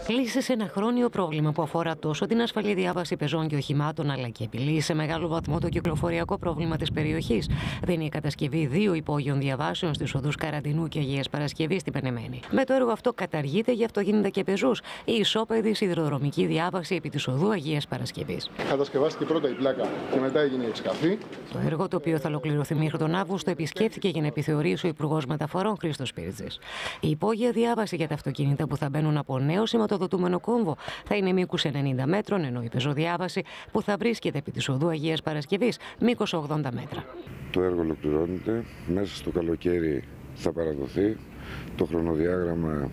Λύσει σε ένα χρόνιο πρόβλημα που αφορά τόσο την ασφαλή διάβαση πεζών και οχημάτων, αλλά και επιλύει σε μεγάλο βαθμό το κυκλοφοριακό πρόβλημα της περιοχής. Δίνει η κατασκευή 2 υπόγειων διαβάσεων στις οδούς Καραντινού και Αγίας Παρασκευής στην Πενεμένη. Με το έργο αυτό καταργείται για αυτοκίνητα και πεζούς η ισόπεδη σιδηροδρομική διάβαση επί της οδού Αγίας Παρασκευής. Κατασκευάστηκε πρώτα η πλάκα και μετά έγινε η εξκαφή. Το έργο, το οποίο θα ολοκληρωθεί μέχρι τον Αύγουστο, επισκέφθηκε για να επιθεωρήσει ο Υπουργός Μεταφορών Χρήστος Πύρτζης. Η υπόγεια διάβαση για τα αυτοκίνητα που θα μπαίνουν από νέο σηματοδοτούμενο κόμβο θα είναι μήκους 90 μέτρων, ενώ η πεζοδιάβαση που θα βρίσκεται επί της οδού Αγίας Παρασκευής μήκος 80 μέτρα. Το έργο ολοκληρώνεται. Μέσα στο καλοκαίρι θα παραδοθεί. Το χρονοδιάγραμμα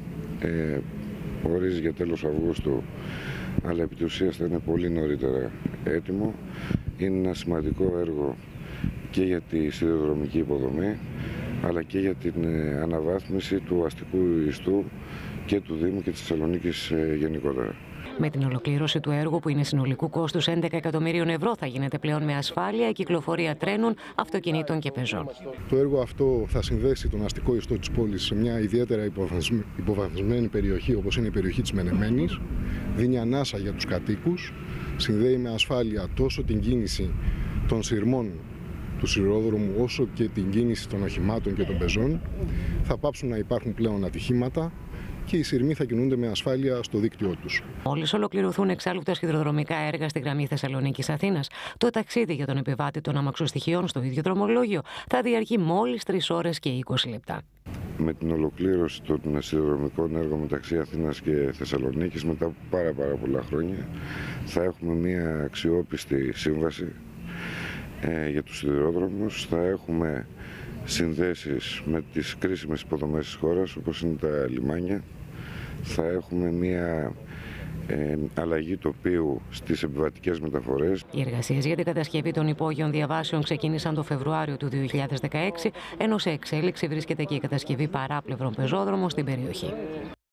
ορίζει για τέλος Αυγούστου, αλλά επί της ουσίας θα είναι πολύ νωρίτερα έτοιμο. Είναι ένα σημαντικό έργο και για τη σιδηροδρομική υποδομή, αλλά και για την αναβάθμιση του αστικού ιστού και του Δήμου και της Θεσσαλονίκης γενικότερα. Με την ολοκλήρωση του έργου, που είναι συνολικού κόστους 11 εκατομμυρίων ευρώ, θα γίνεται πλέον με ασφάλεια η κυκλοφορία τρένων, αυτοκινήτων και πεζών. Το έργο αυτό θα συνδέσει τον αστικό ιστό της πόλης σε μια ιδιαίτερα υποβαθμισμένη περιοχή, όπως είναι η περιοχή της Μενεμένης. Δίνει ανάσα για τους κατοίκους, συνδέει με ασφάλεια τόσο την κίνηση των σειρμών του σιδηρόδρομου όσο και την κίνηση των οχημάτων και των πεζών. Θα πάψουν να υπάρχουν πλέον ατυχήματα και οι σειρμοί θα κινούνται με ασφάλεια στο δίκτυό τους. Μόλις ολοκληρωθούν εξάλλου τα σιδηροδρομικά έργα στη γραμμή Θεσσαλονίκης-Αθήνας, το ταξίδι για τον επιβάτη των αμαξοστοιχειών στο ίδιο δρομολόγιο θα διαρκεί μόλις 3 ώρες και 20 λεπτά. Με την ολοκλήρωση των σιδηροδρομικών έργων μεταξύ Αθήνας και Θεσσαλονίκης, μετά από πάρα πολλά χρόνια, θα έχουμε μια αξιόπιστη σύμβαση για τους σιδηρόδρομους. Θα έχουμε συνδέσεις με τις κρίσιμες υποδομές της χώρας, όπως είναι τα λιμάνια. Θα έχουμε μια αλλαγή τοπίου στις επιβατικές μεταφορές. Οι εργασίες για την κατασκευή των υπόγειων διαβάσεων ξεκίνησαν το Φεβρουάριο του 2016, ενώ σε εξέλιξη βρίσκεται και η κατασκευή παράπλευρων πεζόδρομων στην περιοχή.